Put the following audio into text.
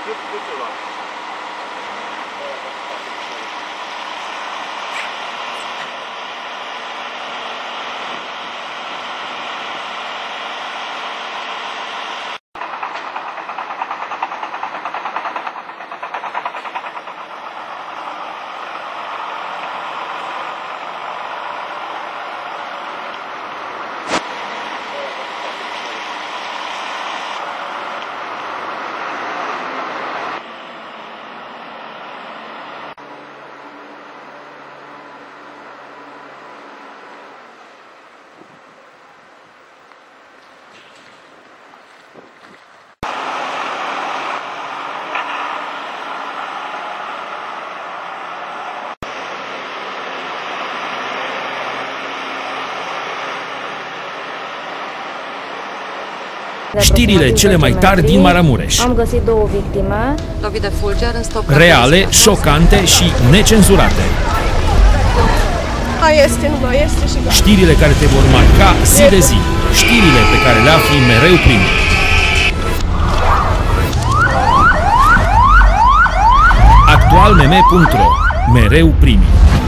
Știrile cele mai tari din Maramureș. Am găsit 2 victime. Lovit de fulger în stop. Reale, șocante și necenzurate. Este, nu mai este și gata. Știrile care te vor marca zi de zi. Știrile pe care le afli mereu primi. Actualmeme.ro. Mereu primi.